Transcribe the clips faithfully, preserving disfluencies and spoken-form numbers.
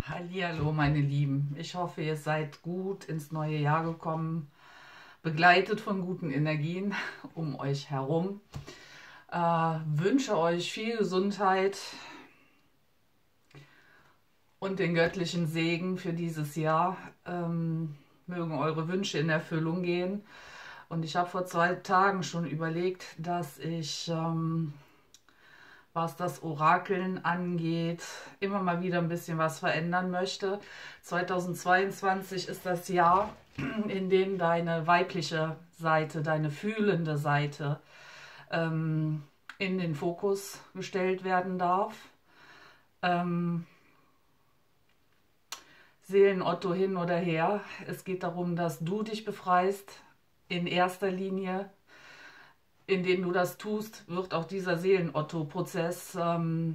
Hallihallo, meine Lieben. Ich hoffe, ihr seid gut ins neue Jahr gekommen, begleitet von guten Energien um euch herum. Äh, wünsche euch viel Gesundheit und den göttlichen Segen für dieses Jahr. Ähm, mögen eure Wünsche in Erfüllung gehen. Und ich habe vor zwei Tagen schon überlegt, dass ich, ähm, was das Orakeln angeht, immer mal wieder ein bisschen was verändern möchte. zweitausendzweiundzwanzig ist das Jahr, in dem deine weibliche Seite, deine fühlende Seite ähm, in den Fokus gestellt werden darf. Ähm, Seelenotto hin oder her. Es geht darum, dass du dich befreist in erster Linie. Indem du das tust, wird auch dieser Seelenotto-Prozess ähm,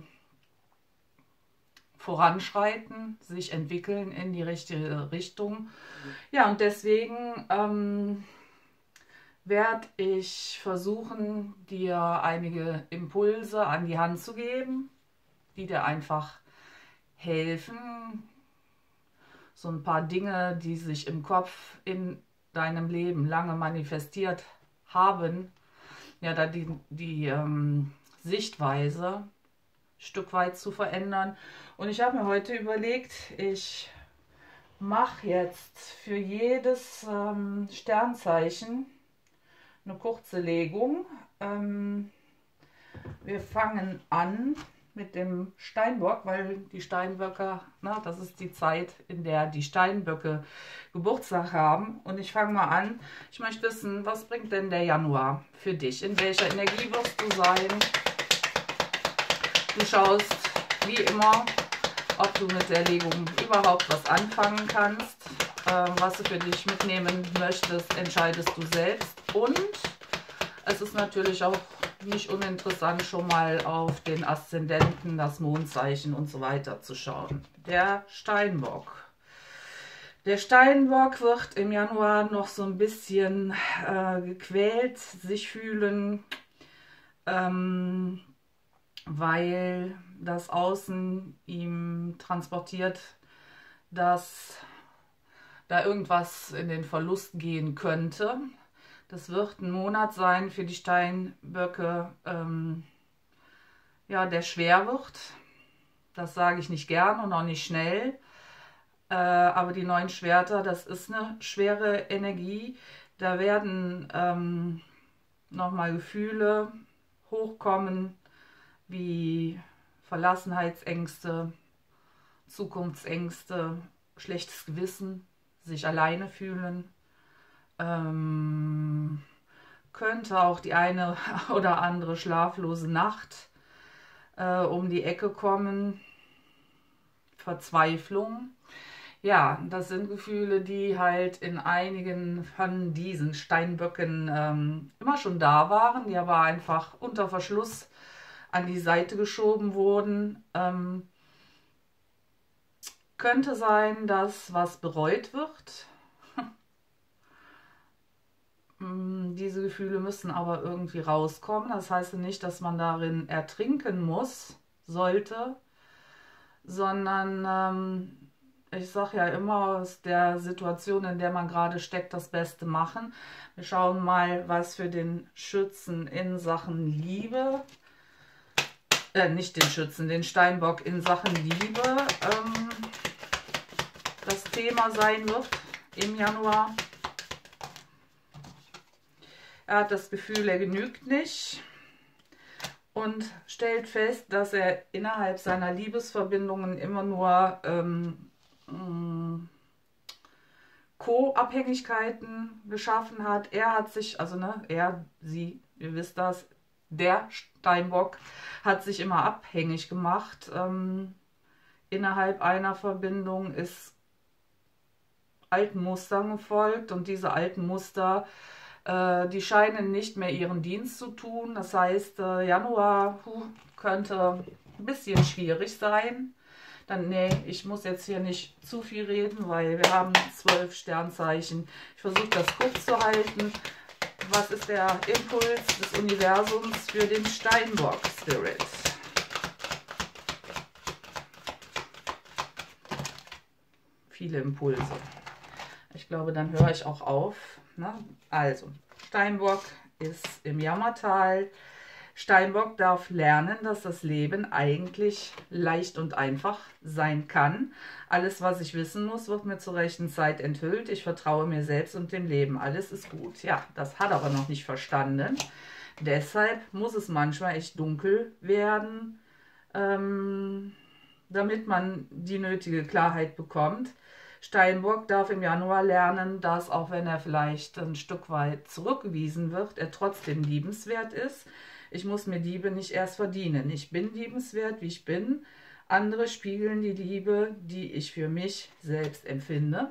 voranschreiten, sich entwickeln in die richtige Richtung. Ja, und deswegen ähm, werde ich versuchen, dir einige Impulse an die Hand zu geben, die dir einfach helfen, so ein paar Dinge, die sich im Kopf in deinem Leben lange manifestiert haben, ja, da die, die ähm, Sichtweise ein Stück weit zu verändern. Und ich habe mir heute überlegt, ich mache jetzt für jedes ähm, Sternzeichen eine kurze Legung. Ähm, wir fangen an mit dem Steinbock, weil die Steinböcke, na, das ist die Zeit, in der die Steinböcke Geburtstag haben. Und ich fange mal an. Ich möchte wissen, was bringt denn der Januar für dich? In welcher Energie wirst du sein? Du schaust wie immer, ob du mit der Legung überhaupt was anfangen kannst. Äh, was du für dich mitnehmen möchtest, entscheidest du selbst. Und es ist natürlich auch nicht uninteressant, schon mal auf den Aszendenten, das Mondzeichen und so weiter zu schauen. Der Steinbock. Der Steinbock wird im Januar noch so ein bisschen äh, gequält sich fühlen, ähm, weil das Außen ihm transportiert, dass da irgendwas in den Verlust gehen könnte. Das wird ein Monat sein für die Steinböcke, ähm, ja, der schwer wird. Das sage ich nicht gern und auch nicht schnell. Äh, aber die neuen Schwerter, das ist eine schwere Energie. Da werden ähm, nochmal Gefühle hochkommen, wie Verlassenheitsängste, Zukunftsängste, schlechtes Gewissen, sich alleine fühlen. Ähm, könnte auch die eine oder andere schlaflose Nacht äh, um die Ecke kommen. Verzweiflung. Ja, das sind Gefühle, die halt in einigen von diesen Steinböcken ähm, immer schon da waren, die aber einfach unter Verschluss an die Seite geschoben wurden. Ähm, könnte sein, dass was bereut wird. Diese Gefühle müssen aber irgendwie rauskommen. Das heißt nicht, dass man darin ertrinken muss, sollte, sondern ähm, ich sage ja immer, aus der Situation, in der man gerade steckt, das Beste machen. Wir schauen mal, was für den Schützen in Sachen Liebe, äh, nicht den Schützen, den Steinbock in Sachen Liebe ähm, das Thema sein wird im Januar. Er hat das Gefühl, er genügt nicht und stellt fest, dass er innerhalb seiner Liebesverbindungen immer nur ähm, Co-Abhängigkeiten geschaffen hat. Er hat sich, also ne, er, sie, ihr wisst das, der Steinbock hat sich immer abhängig gemacht. Ähm, innerhalb einer Verbindung ist alten Mustern gefolgt und diese alten Muster, die scheinen nicht mehr ihren Dienst zu tun. Das heißt, Januar könnte ein bisschen schwierig sein. Dann, nee, ich muss jetzt hier nicht zu viel reden, weil wir haben zwölf Sternzeichen. Ich versuche das kurz zu halten. Was ist der Impuls des Universums für den Steinbock-Spirit? viele Impulse. Ich glaube, dann höre ich auch auf. Ne? Also, Steinbock ist im Jammertal. Steinbock darf lernen, dass das Leben eigentlich leicht und einfach sein kann. Alles, was ich wissen muss, wird mir zur rechten Zeit enthüllt. Ich vertraue mir selbst und dem Leben. Alles ist gut. Ja, das hat er aber noch nicht verstanden. Deshalb muss es manchmal echt dunkel werden, ähm, damit man die nötige Klarheit bekommt. Steinbock darf im Januar lernen, dass auch wenn er vielleicht ein Stück weit zurückgewiesen wird, er trotzdem liebenswert ist. Ich muss mir Liebe nicht erst verdienen. Ich bin liebenswert, wie ich bin. Andere spiegeln die Liebe, die ich für mich selbst empfinde.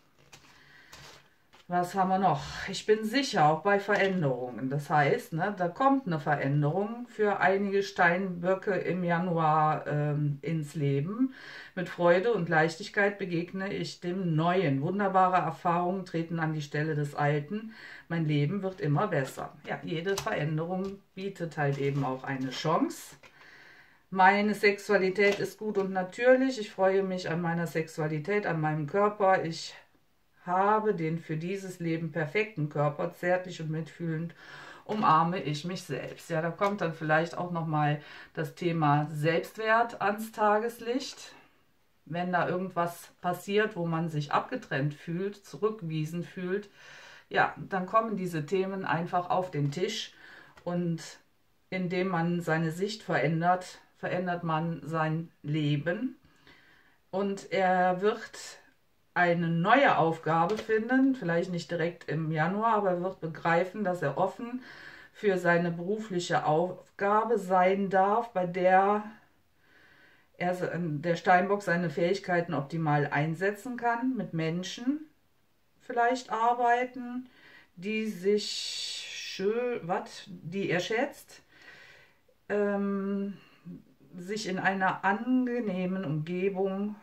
Was haben wir noch? Ich bin sicher, auch bei Veränderungen. Das heißt, ne, da kommt eine Veränderung für einige Steinböcke im Januar ähm, ins Leben. Mit Freude und Leichtigkeit begegne ich dem Neuen. Wunderbare Erfahrungen treten an die Stelle des Alten. Mein Leben wird immer besser. Ja, jede Veränderung bietet halt eben auch eine Chance. Meine Sexualität ist gut und natürlich. Ich freue mich an meiner Sexualität, an meinem Körper. Ich habe den für dieses Leben perfekten Körper, zärtlich und mitfühlend umarme ich mich selbst. Ja, da kommt dann vielleicht auch nochmal das Thema Selbstwert ans Tageslicht. Wenn da irgendwas passiert, wo man sich abgetrennt fühlt, zurückgewiesen fühlt, ja, dann kommen diese Themen einfach auf den Tisch und indem man seine Sicht verändert, verändert man sein Leben und er wird eine neue Aufgabe finden, vielleicht nicht direkt im Januar, aber er wird begreifen, dass er offen für seine berufliche Aufgabe sein darf, bei der er, der Steinbock seine Fähigkeiten optimal einsetzen kann, mit Menschen vielleicht arbeiten, die sich schön, was, die er schätzt, ähm, sich in einer angenehmen Umgebung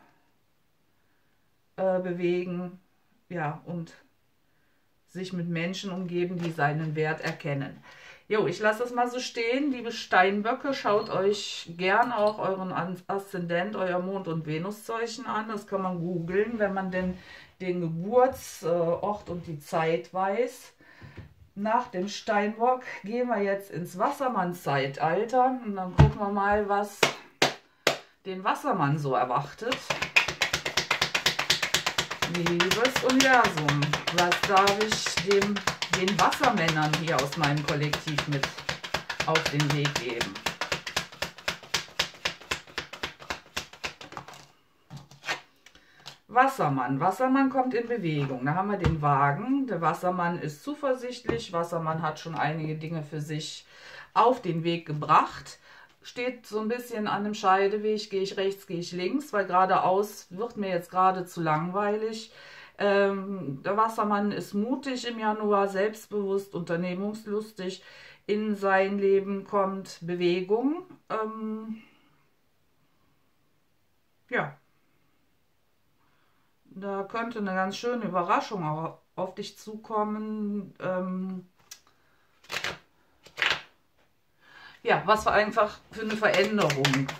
bewegen, ja, und sich mit Menschen umgeben, die seinen Wert erkennen. Jo, ich lasse das mal so stehen, liebe Steinböcke, schaut euch gern auch euren Aszendent, euer Mond- und Venuszeichen an, das kann man googeln, wenn man denn den Geburtsort und die Zeit weiß. Nach dem Steinbock gehen wir jetzt ins Wassermann-Zeitalter und dann gucken wir mal, was den Wassermann so erwartet. Liebes Universum, was darf ich dem, den Wassermännern hier aus meinem Kollektiv mit auf den Weg geben? Wassermann. Wassermann kommt in Bewegung. Da haben wir den Wagen. Der Wassermann ist zuversichtlich. Wassermann hat schon einige Dinge für sich auf den Weg gebracht. Steht so ein bisschen an dem Scheideweg, gehe ich rechts, gehe ich links, weil geradeaus wird mir jetzt gerade zu langweilig. Ähm, der Wassermann ist mutig im Januar, selbstbewusst, unternehmungslustig. In sein Leben kommt Bewegung. Ähm, ja, da könnte eine ganz schöne Überraschung auch auf dich zukommen. Ähm, Ja, was für einfach für eine Veränderung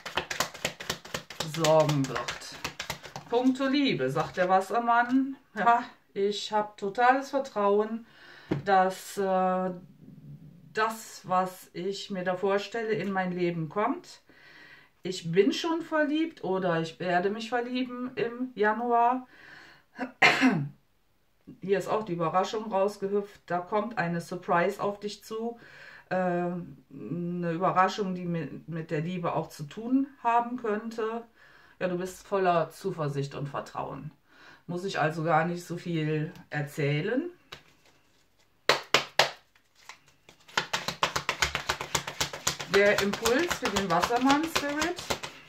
sorgen wird. Punkto Liebe, sagt der Wassermann. Ja, ich habe totales Vertrauen, dass äh, das, was ich mir da vorstelle, in mein Leben kommt. Ich bin schon verliebt oder ich werde mich verlieben im Januar. Hier ist auch die Überraschung rausgehüpft. Da kommt eine Surprise auf dich zu. Eine Überraschung, die mit, mit der Liebe auch zu tun haben könnte. Ja, du bist voller Zuversicht und Vertrauen. Muss ich also gar nicht so viel erzählen. Der Impuls für den Wassermann-Spirit.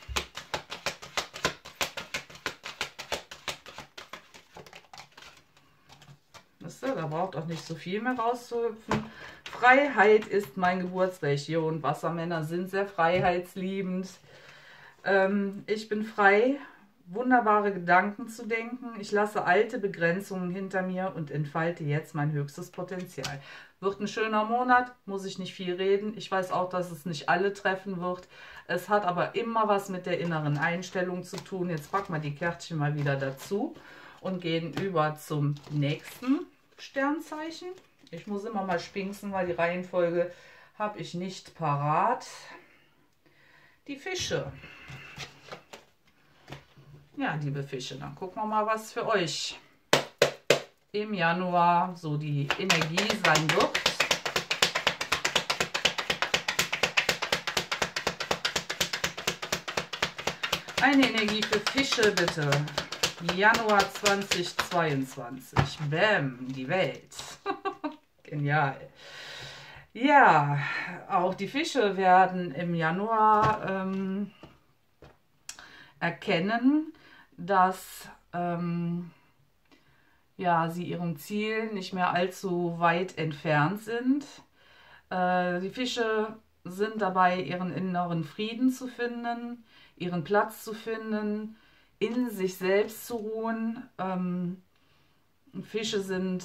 Da braucht auch nicht so viel mehr rauszuhüpfen. Freiheit ist mein Geburtsregion. Wassermänner sind sehr freiheitsliebend. Ähm, ich bin frei, wunderbare Gedanken zu denken. Ich lasse alte Begrenzungen hinter mir und entfalte jetzt mein höchstes Potenzial. Wird ein schöner Monat, muss ich nicht viel reden. Ich weiß auch, dass es nicht alle treffen wird. Es hat aber immer was mit der inneren Einstellung zu tun. Jetzt packen wir die Kärtchen mal wieder dazu und gehen über zum nächsten Sternzeichen. Ich muss immer mal spinksen, weil die Reihenfolge habe ich nicht parat. Die Fische. Ja, liebe Fische, dann gucken wir mal, was für euch im Januar so die Energie sein wird. Eine Energie für Fische, bitte. Januar zweitausendzweiundzwanzig. Bäm, die Welt. Genial. Ja, auch die Fische werden im Januar ähm, erkennen, dass ähm, ja, sie ihrem Ziel nicht mehr allzu weit entfernt sind. Äh, die Fische sind dabei, ihren inneren Frieden zu finden, ihren Platz zu finden, in sich selbst zu ruhen. Ähm, Fische sind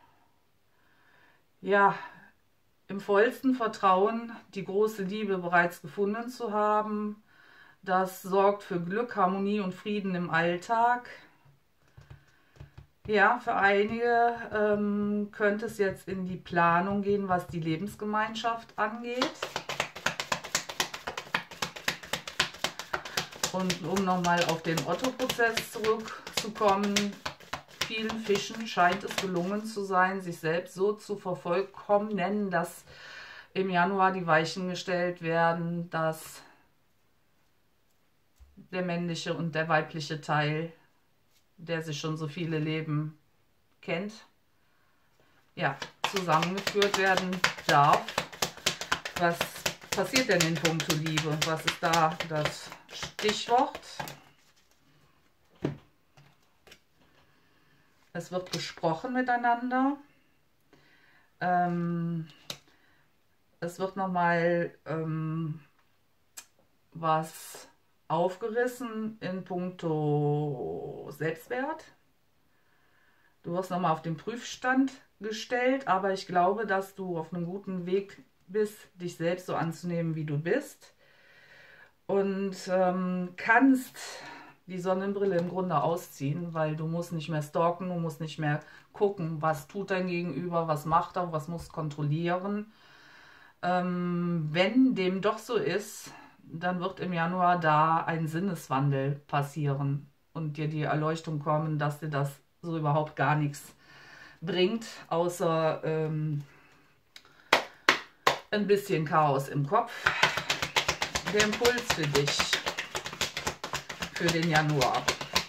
ja im vollsten Vertrauen, die große Liebe bereits gefunden zu haben. Das sorgt für Glück, Harmonie und Frieden im Alltag. Ja, für einige ähm, könnte es jetzt in die Planung gehen, was die Lebensgemeinschaft angeht. Und um nochmal auf den Otto-Prozess zurückzukommen, vielen Fischen scheint es gelungen zu sein, sich selbst so zu vervollkommnen, dass im Januar die Weichen gestellt werden, dass der männliche und der weibliche Teil, der sich schon so viele Leben kennt, ja, zusammengeführt werden darf. Was passiert denn in puncto Liebe? Was ist da das Stichwort? Es wird gesprochen miteinander. Ähm, es wird nochmal ähm, was aufgerissen in puncto Selbstwert. Du wirst nochmal auf den Prüfstand gestellt, aber ich glaube, dass du auf einem guten Weg bist, dich selbst so anzunehmen, wie du bist. Und ähm, kannst die Sonnenbrille im Grunde ausziehen, weil du musst nicht mehr stalken, du musst nicht mehr gucken, was tut dein Gegenüber, was macht er, was musst kontrollieren. Ähm, wenn dem doch so ist, dann wird im Januar da ein Sinneswandel passieren und dir die Erleuchtung kommen, dass dir das so überhaupt gar nichts bringt, außer ähm, ein bisschen Chaos im Kopf. Der Impuls für dich, für den Januar.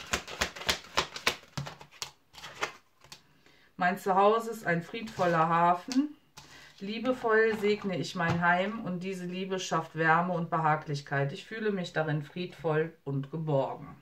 Mein Zuhause ist ein friedvoller Hafen. Liebevoll segne ich mein Heim und diese Liebe schafft Wärme und Behaglichkeit. Ich fühle mich darin friedvoll und geborgen.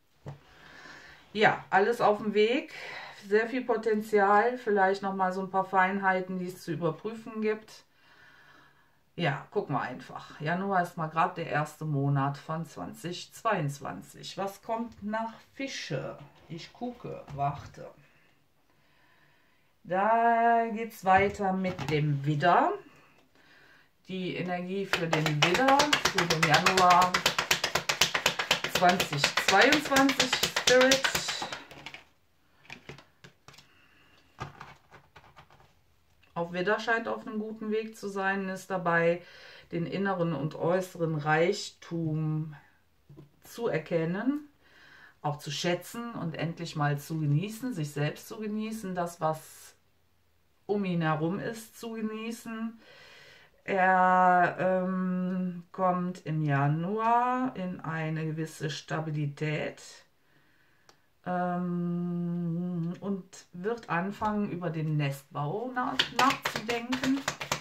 Ja, alles auf dem Weg. Sehr viel Potenzial. Vielleicht nochmal so ein paar Feinheiten, die es zu überprüfen gibt. Ja, gucken wir einfach. Januar ist mal gerade der erste Monat von zweitausendzweiundzwanzig. Was kommt nach Fische? Ich gucke, warte. Da geht es weiter mit dem Widder. Die Energie für den Widder für den Januar zweitausendzweiundzwanzig, Spirit. Auch Widder scheint auf einem guten Weg zu sein, ist dabei, den inneren und äußeren Reichtum zu erkennen, auch zu schätzen und endlich mal zu genießen, sich selbst zu genießen, das, was um ihn herum ist, zu genießen. Er ähm, kommt im Januar in eine gewisse Stabilität ähm, und wird anfangen, über den Nestbau nach, nachzudenken.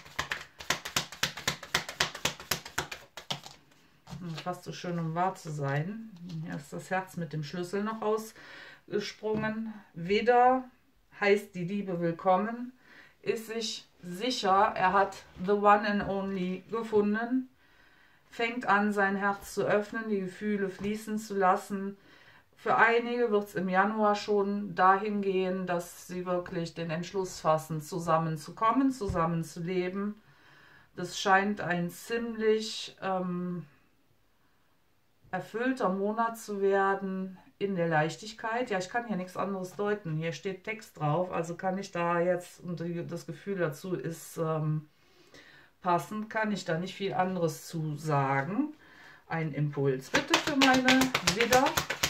Fast so schön, um wahr zu sein. Hier ist das Herz mit dem Schlüssel noch ausgesprungen. Widder heißt die Liebe willkommen, ist sich sicher, er hat the one and only gefunden, fängt an, sein Herz zu öffnen, die Gefühle fließen zu lassen, Für einige wird es im Januar schon dahin gehen, dass sie wirklich den Entschluss fassen, zusammenzukommen, zusammenzuleben. Das scheint ein ziemlich ähm, erfüllter Monat zu werden in der Leichtigkeit. Ja, ich kann hier nichts anderes deuten. Hier steht Text drauf, also kann ich da jetzt, und das Gefühl dazu ist ähm, passend, kann ich da nicht viel anderes zu sagen. Ein Impuls bitte für meine Widder.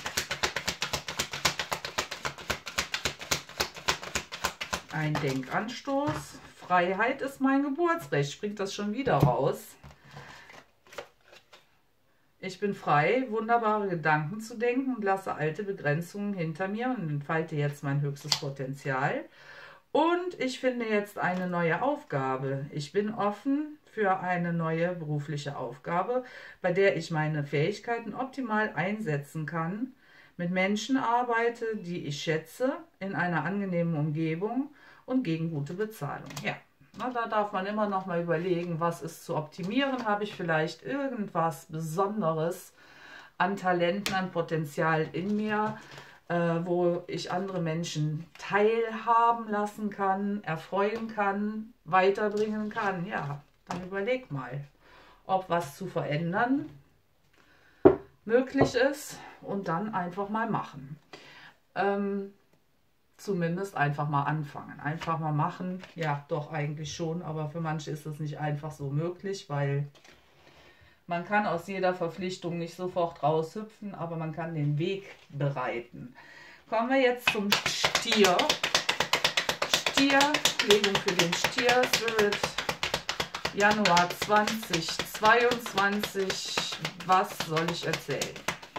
Ein Denkanstoß. Freiheit ist mein Geburtsrecht. Springt das schon wieder raus? Ich bin frei, wunderbare Gedanken zu denken und lasse alte Begrenzungen hinter mir und entfalte jetzt mein höchstes Potenzial. Und ich finde jetzt eine neue Aufgabe. Ich bin offen für eine neue berufliche Aufgabe, bei der ich meine Fähigkeiten optimal einsetzen kann, mit Menschen arbeite, die ich schätze, in einer angenehmen Umgebung und gegen gute Bezahlung. Ja, na, da darf man immer noch mal überlegen, was ist zu optimieren. Habe ich vielleicht irgendwas Besonderes an Talenten, an Potenzial in mir, äh, wo ich andere Menschen teilhaben lassen kann, erfreuen kann, weiterbringen kann. Ja, dann überleg mal, ob was zu verändern möglich ist und dann einfach mal machen. Ähm, zumindest einfach mal anfangen. Einfach mal machen. Ja, doch eigentlich schon, aber für manche ist das nicht einfach so möglich, weil man kann aus jeder Verpflichtung nicht sofort raushüpfen, aber man kann den Weg bereiten. Kommen wir jetzt zum Stier. Stier, Legung für den Stier, Spirit, Januar zweitausendzweiundzwanzig. Was soll ich erzählen?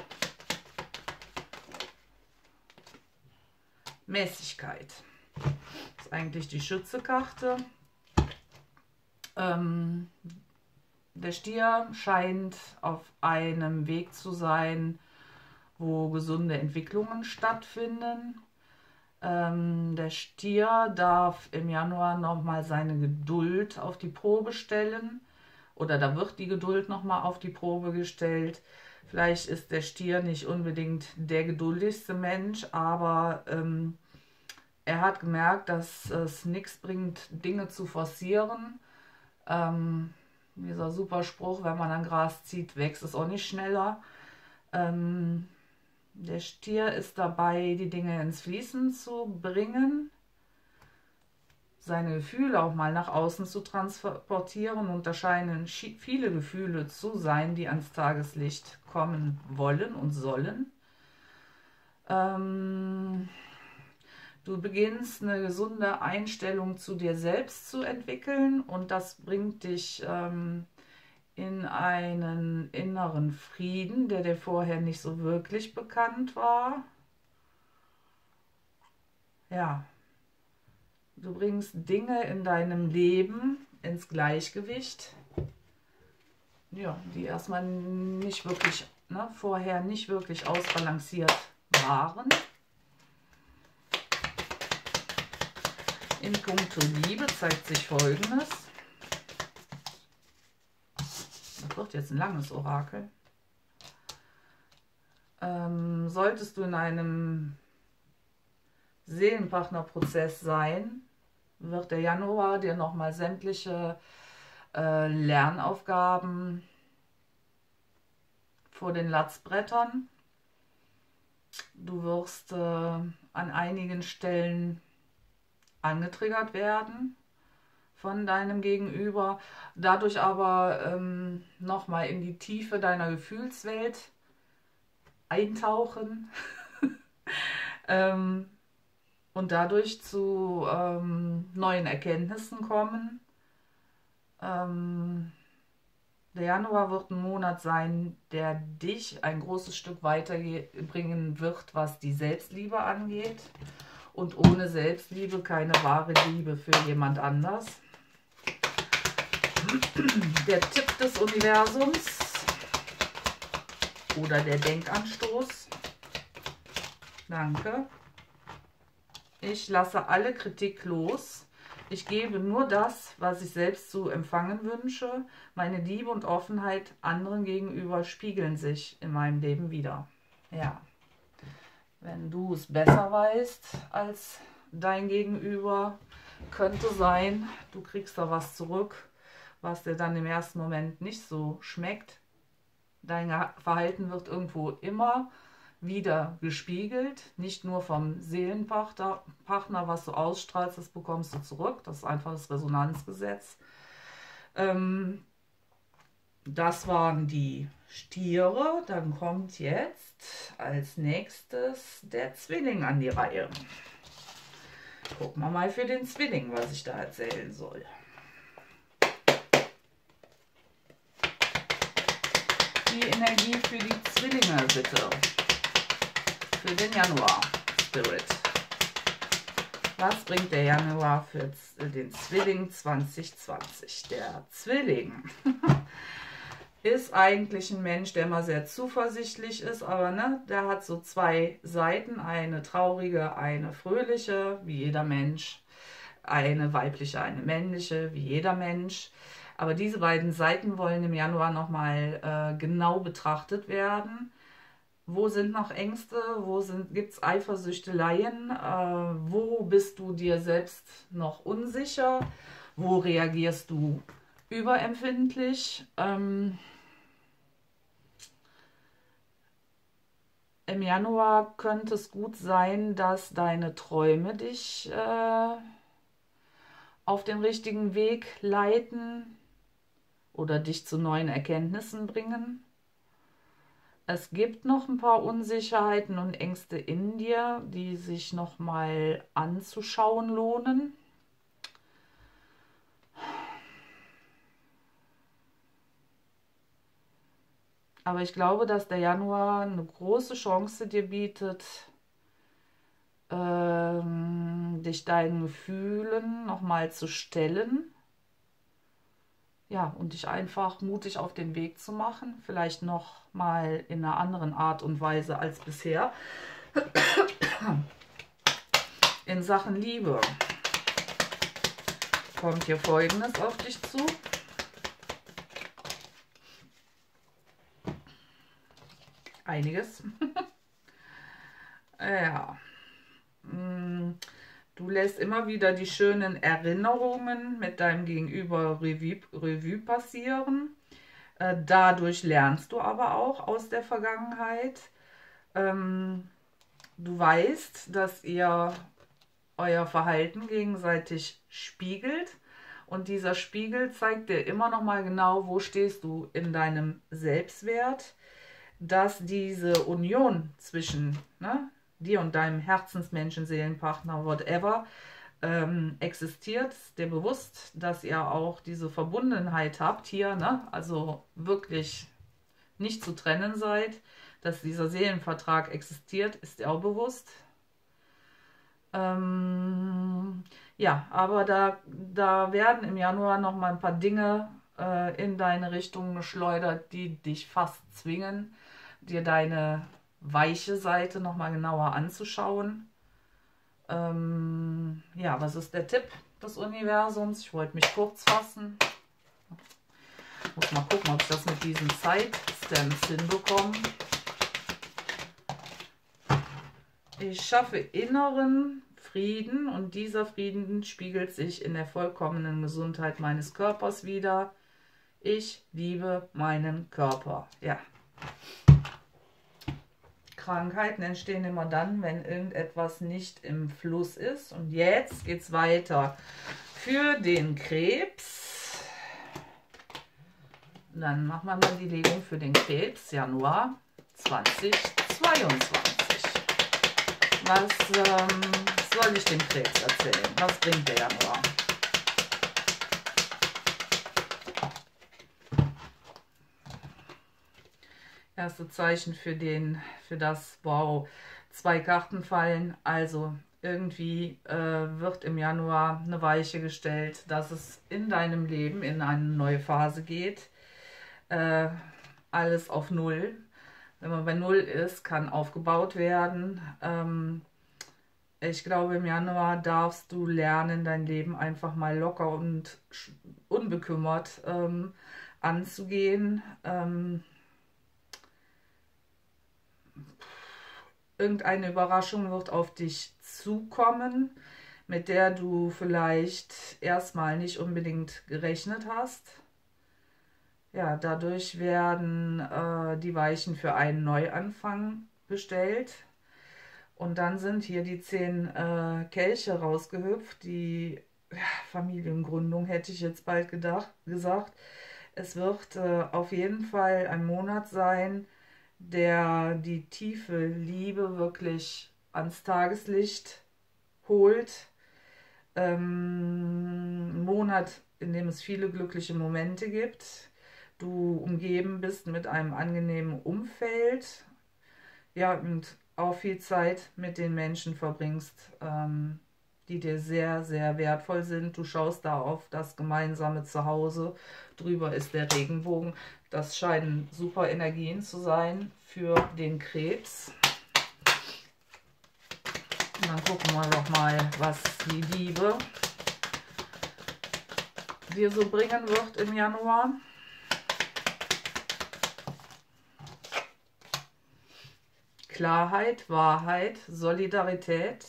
Mäßigkeit. Das ist eigentlich die Schützekarte. Ähm, der Stier scheint auf einem Weg zu sein, wo gesunde Entwicklungen stattfinden. Ähm, der Stier darf im Januar nochmal seine Geduld auf die Probe stellen. Oder da wird die Geduld nochmal auf die Probe gestellt. Vielleicht ist der Stier nicht unbedingt der geduldigste Mensch, aber ähm, er hat gemerkt, dass es nichts bringt, Dinge zu forcieren. Ähm, dieser super Spruch, wenn man an Gras zieht, wächst es auch nicht schneller. Ähm, der Stier ist dabei, die Dinge ins Fließen zu bringen, seine Gefühle auch mal nach außen zu transportieren, und da scheinen viele Gefühle zu sein, die ans Tageslicht kommen wollen und sollen. Ähm, du beginnst eine gesunde Einstellung zu dir selbst zu entwickeln, und das bringt dich ähm, in einen inneren Frieden, der dir vorher nicht so wirklich bekannt war. Ja. Du bringst Dinge in deinem Leben ins Gleichgewicht, ja, die erstmal nicht wirklich, ne, vorher nicht wirklich ausbalanciert waren. In puncto Liebe zeigt sich Folgendes. Das wird jetzt ein langes Orakel. Ähm, solltest du in einem Seelenpartnerprozess sein, wird der Januar dir nochmal sämtliche äh, Lernaufgaben vor den Latz brettern. Du wirst äh, an einigen Stellen angetriggert werden von deinem Gegenüber, dadurch aber ähm, nochmal in die Tiefe deiner Gefühlswelt eintauchen ähm, und dadurch zu ähm, neuen Erkenntnissen kommen. Ähm, der Januar wird ein Monat sein, der dich ein großes Stück weiterbringen wird, was die Selbstliebe angeht. Und ohne Selbstliebe keine wahre Liebe für jemand anders. Der Tipp des Universums oder der Denkanstoß. Danke. Ich lasse alle Kritik los. Ich gebe nur das, was ich selbst zu empfangen wünsche. Meine Liebe und Offenheit anderen gegenüber spiegeln sich in meinem Leben wieder. Ja. wenn du es besser weißt als dein Gegenüber. Könnte sein, du kriegst da was zurück, was dir dann im ersten Moment nicht so schmeckt. Dein Verhalten wird irgendwo immer wieder gespiegelt, nicht nur vom Seelenpartner, was du ausstrahlst, das bekommst du zurück. Das ist einfach das Resonanzgesetz. Ähm, das waren die Stiere. Dann kommt jetzt als nächstes der Zwilling an die Reihe. Gucken wir mal für den Zwilling, was ich da erzählen soll. Die Energie für die Zwillinge, bitte. Für den Januar, Spirit. Was bringt der Januar für den Zwilling zwanzig zwanzig? Der Zwilling ist eigentlich ein Mensch, der immer sehr zuversichtlich ist, aber ne, der hat so zwei Seiten, eine traurige, eine fröhliche, wie jeder Mensch, eine weibliche, eine männliche, wie jeder Mensch. Aber diese beiden Seiten wollen im Januar nochmal äh, genau betrachtet werden. Wo sind noch Ängste? Wo gibt es Eifersüchteleien? Äh, wo bist du dir selbst noch unsicher? Wo reagierst du überempfindlich? Ähm, Im Januar könnte es gut sein, dass deine Träume dich äh, auf den richtigen Weg leiten oder dich zu neuen Erkenntnissen bringen. Es gibt noch ein paar Unsicherheiten und Ängste in dir, die sich noch mal anzuschauen lohnen. Aber ich glaube, dass der Januar eine große Chance dir bietet, ähm, dich deinen Gefühlen noch mal zu stellen. Ja, und dich einfach mutig auf den Weg zu machen. Vielleicht noch mal in einer anderen Art und Weise als bisher. In Sachen Liebe kommt hier Folgendes auf dich zu. Einiges. Ja. Du lässt immer wieder die schönen Erinnerungen mit deinem Gegenüber Revue, Revue passieren. Äh, dadurch lernst du aber auch aus der Vergangenheit. Ähm, du weißt, dass ihr euer Verhalten gegenseitig spiegelt. Und dieser Spiegel zeigt dir immer noch mal genau, wo stehst du in deinem Selbstwert. Dass diese Union zwischen ne, dir und deinem Herzensmenschen, Seelenpartner, whatever, ähm, existiert, dir bewusst, dass ihr auch diese Verbundenheit habt hier, ne, also wirklich nicht zu trennen seid, dass dieser Seelenvertrag existiert, ist dir auch bewusst. Ähm, ja, aber da, da werden im Januar noch mal ein paar Dinge äh, in deine Richtung geschleudert, die dich fast zwingen, dir deine weiche Seite noch mal genauer anzuschauen. Ähm, ja, was ist der Tipp des Universums? Ich wollte mich kurz fassen. Ich muss mal gucken, ob ich das mit diesen Zeitstamps hinbekomme. Ich schaffe inneren Frieden und dieser Frieden spiegelt sich in der vollkommenen Gesundheit meines Körpers wider. Ich liebe meinen Körper. Ja. Krankheiten entstehen immer dann, wenn irgendetwas nicht im Fluss ist. Und jetzt geht es weiter für den Krebs. Dann machen wir mal die Legung für den Krebs, Januar zweitausendzweiundzwanzig. Was ähm, soll ich dem Krebs erzählen? Was bringt der Januar? Erste Zeichen für den, für das, wow, zwei Karten fallen. Also irgendwie äh, wird im Januar eine Weiche gestellt, dass es in deinem Leben in eine neue Phase geht. Äh, alles auf Null. Wenn man bei Null ist, kann aufgebaut werden. Ähm, ich glaube, im Januar darfst du lernen, dein Leben einfach mal locker und unbekümmert ähm, anzugehen. Ähm, Irgendeine Überraschung wird auf dich zukommen, mit der du vielleicht erstmal nicht unbedingt gerechnet hast. Ja, dadurch werden äh, die Weichen für einen Neuanfang gestellt. Und dann sind hier die zehn äh, Kelche rausgehüpft. Die ja, Familiengründung hätte ich jetzt bald gedacht, gesagt. Es wird äh, auf jeden Fall ein Monat sein, der die tiefe Liebe wirklich ans Tageslicht holt. Ähm, ein Monat, in dem es viele glückliche Momente gibt. Du umgeben bist mit einem angenehmen Umfeld. Ja, und auch viel Zeit mit den Menschen verbringst, ähm, die dir sehr, sehr wertvoll sind. Du schaust da auf das gemeinsame Zuhause. Drüber ist der Regenbogen. Das scheinen super Energien zu sein für den Krebs. Und dann gucken wir doch mal, was die Liebe dir so bringen wird im Januar. Klarheit, Wahrheit, Solidarität,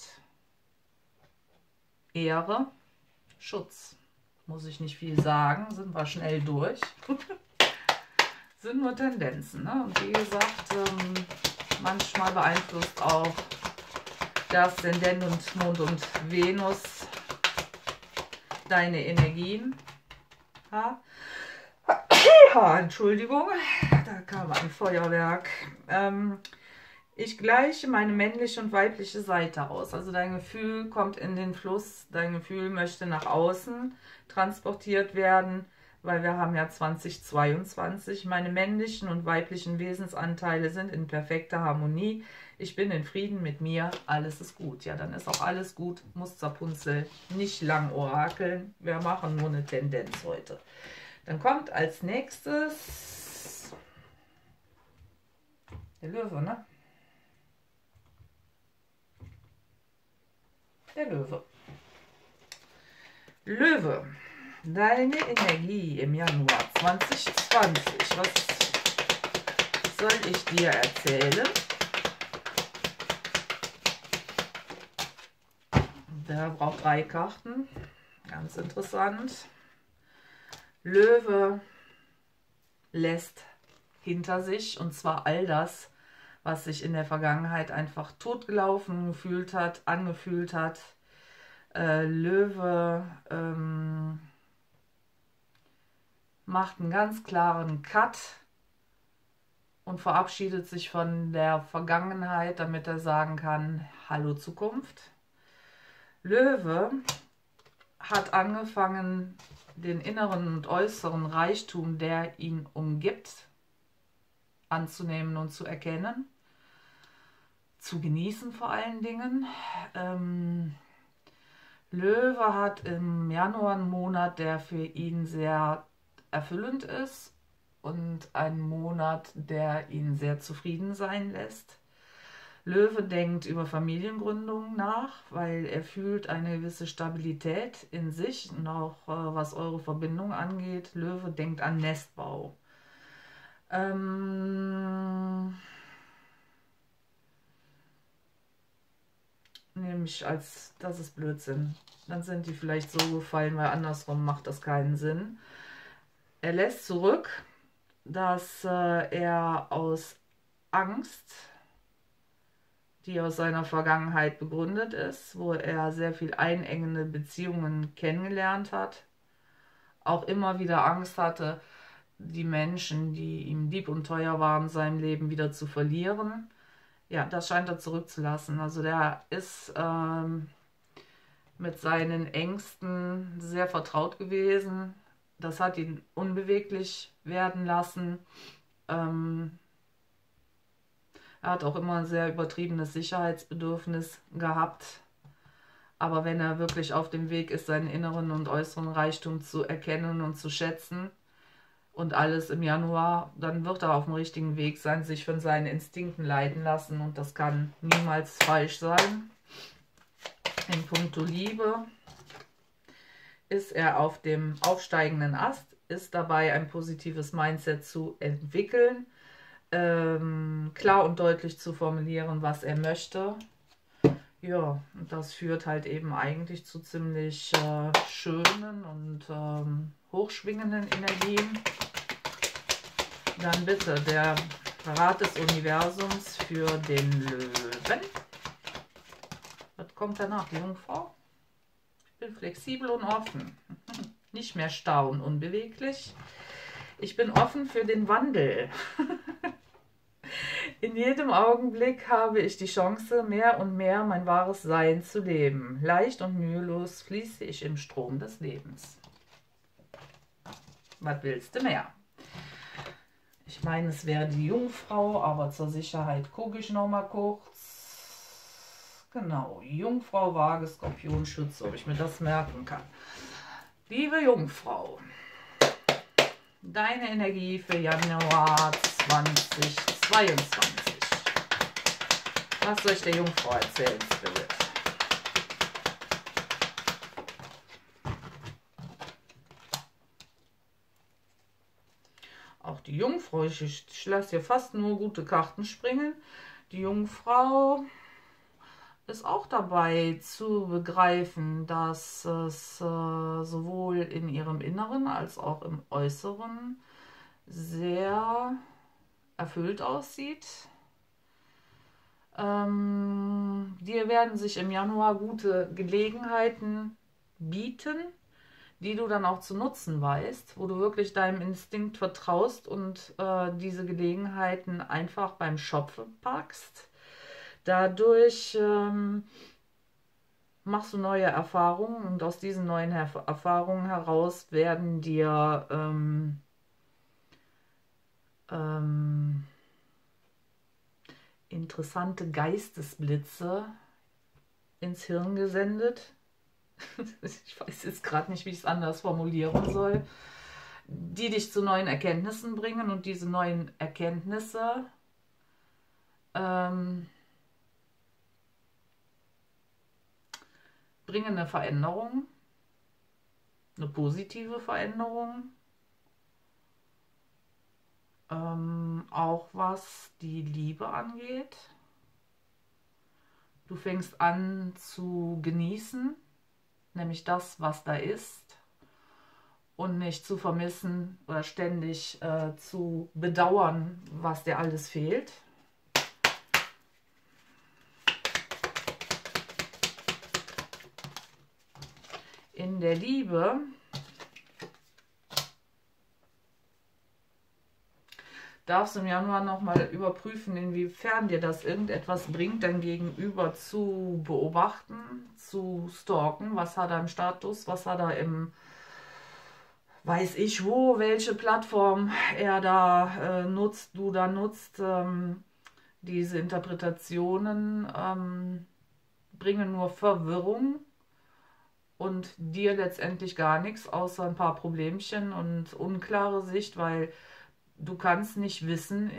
Ehre, Schutz. Muss ich nicht viel sagen, sind wir schnell durch. Sind nur Tendenzen, ne? Und wie gesagt, ähm, manchmal beeinflusst auch das Aszendent und Mond und Venus deine Energien. Ha? Ha, Entschuldigung, da kam ein Feuerwerk. Ähm, Ich gleiche meine männliche und weibliche Seite aus. Also dein Gefühl kommt in den Fluss, dein Gefühl möchte nach außen transportiert werden, weil wir haben ja zweitausendzweiundzwanzig. Meine männlichen und weiblichen Wesensanteile sind in perfekter Harmonie. Ich bin in Frieden mit mir, alles ist gut. Ja, dann ist auch alles gut, muss Rapunzel nicht lang orakeln. Wir machen nur eine Tendenz heute. Dann kommt als nächstes der Löwe, ne? Der Löwe. Löwe, deine Energie im Januar zweitausendzwanzig. Was soll ich dir erzählen? Der braucht drei Karten. Ganz interessant. Löwe lässt hinter sich, und zwar all das, was sich in der Vergangenheit einfach totgelaufen gefühlt hat, angefühlt hat. Äh, Löwe ähm, macht einen ganz klaren Cut und verabschiedet sich von der Vergangenheit, damit er sagen kann, hallo Zukunft. Löwe hat angefangen, den inneren und äußeren Reichtum, der ihn umgibt, anzunehmen und zu erkennen. Zu genießen vor allen Dingen. Ähm, Löwe hat im Januar einen Monat, der für ihn sehr erfüllend ist und einen Monat, der ihn sehr zufrieden sein lässt. Löwe denkt über Familiengründung nach, weil er fühlt eine gewisse Stabilität in sich und auch äh, was eure Verbindung angeht. Löwe denkt an Nestbau. Ähm... Nämlich als, das ist Blödsinn. Dann sind die vielleicht so gefallen, weil andersrum macht das keinen Sinn. Er lässt zurück, dass äh, er aus Angst, die aus seiner Vergangenheit begründet ist, wo er sehr viel einengende Beziehungen kennengelernt hat, auch immer wieder Angst hatte, die Menschen, die ihm lieb und teuer waren, in seinem Leben wieder zu verlieren. Ja, das scheint er zurückzulassen. Also der ist ähm, mit seinen Ängsten sehr vertraut gewesen. Das hat ihn unbeweglich werden lassen. Ähm, er hat auch immer ein sehr übertriebenes Sicherheitsbedürfnis gehabt. Aber wenn er wirklich auf dem Weg ist, seinen inneren und äußeren Reichtum zu erkennen und zu schätzen, und alles im Januar, dann wird er auf dem richtigen Weg sein, sich von seinen Instinkten leiten lassen, und das kann niemals falsch sein. In puncto Liebe ist er auf dem aufsteigenden Ast, ist dabei ein positives Mindset zu entwickeln. ähm, klar und deutlich zu formulieren, was er möchte. Ja, und das führt halt eben eigentlich zu ziemlich äh, schönen und ähm, hochschwingenden Energien. Dann bitte der Rat des Universums für den Löwen. Was kommt danach, die Jungfrau? Ich bin flexibel und offen. Nicht mehr starr und unbeweglich. Ich bin offen für den Wandel. In jedem Augenblick habe ich die Chance, mehr und mehr mein wahres Sein zu leben. Leicht und mühelos fließe ich im Strom des Lebens. Was willst du mehr? Ich meine, es wäre die Jungfrau, aber zur Sicherheit gucke ich noch mal kurz. Genau, Jungfrau, Waage, Skorpion, Schütze, ob ich mir das merken kann. Liebe Jungfrau, deine Energie für Januar zweitausendzweiundzwanzig. Was soll ich der Jungfrau erzählen, Spirit? Auch die Jungfrau, ich, ich lasse hier fast nur gute Karten springen. Die Jungfrau ist auch dabei zu begreifen, dass es äh, sowohl in ihrem Inneren als auch im Äußeren sehr erfüllt aussieht. Ähm, dir werden sich im Januar gute Gelegenheiten bieten, die du dann auch zu nutzen weißt, wo du wirklich deinem Instinkt vertraust und äh, diese Gelegenheiten einfach beim Schopfe packst. Dadurch ähm, machst du neue Erfahrungen und aus diesen neuen Erf Erfahrungen heraus werden dir ähm, ähm, interessante Geistesblitze ins Hirn gesendet. Ich weiß jetzt gerade nicht, wie ich es anders formulieren soll, die dich zu neuen Erkenntnissen bringen, und diese neuen Erkenntnisse ähm, bringen eine Veränderung, eine positive Veränderung, ähm, auch was die Liebe angeht. Du fängst an zu genießen, nämlich das, was da ist, und nicht zu vermissen oder ständig äh, zu bedauern, was dir alles fehlt. In der Liebe darfst du im Januar nochmal überprüfen, inwiefern dir das irgendetwas bringt, dein Gegenüber zu beobachten, zu stalken. Was hat er im Status, was hat er im, weiß ich wo, welche Plattform er da äh, nutzt, du da nutzt. Ähm, diese Interpretationen ähm, bringen nur Verwirrung und dir letztendlich gar nichts, außer ein paar Problemchen und unklare Sicht, weil du kannst nicht wissen,